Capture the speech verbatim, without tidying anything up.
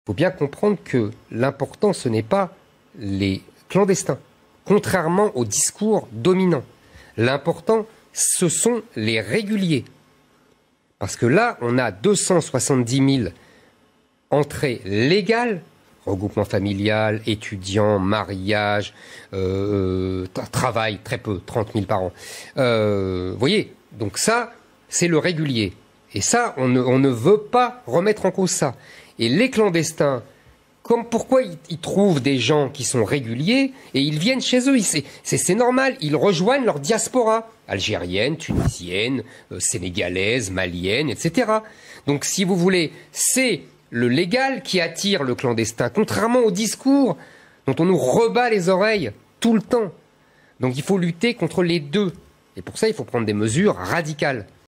Il faut bien comprendre que l'important, ce n'est pas les clandestins, contrairement au discours dominant. L'important, ce sont les réguliers. Parce que là, on a deux cent soixante-dix mille entrées légales, regroupement familial, étudiants, mariage, euh, travail, très peu, trente mille par an. Euh, vous voyez, donc ça, c'est le régulier. Et ça, on ne, on ne veut pas remettre en cause ça. Et les clandestins, comme pourquoi ils, ils trouvent des gens qui sont réguliers et ils viennent chez eux, c'est normal, ils rejoignent leur diaspora, algérienne, tunisienne, euh, sénégalaise, malienne, et cetera. Donc si vous voulez, c'est le légal qui attire le clandestin, contrairement au discours dont on nous rebat les oreilles tout le temps. Donc il faut lutter contre les deux. Et pour ça, il faut prendre des mesures radicales.